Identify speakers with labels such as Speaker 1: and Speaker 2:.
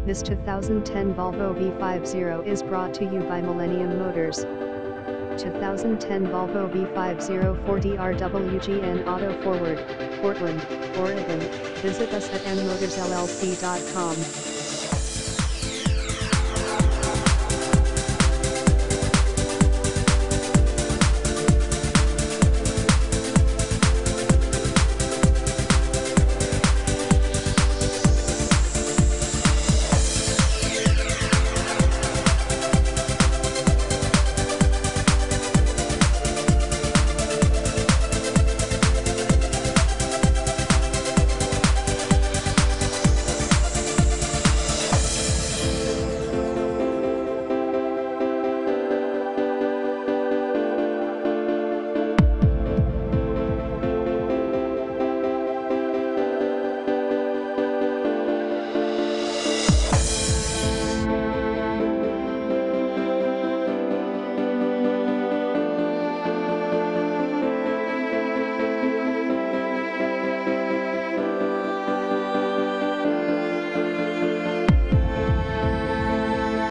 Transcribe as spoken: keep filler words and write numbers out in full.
Speaker 1: This two thousand ten Volvo V fifty is brought to you by Millennium Motors. two thousand ten Volvo V fifty four D R W G N Auto Forward, Portland, Oregon. Visit us at m motors l l c dot com.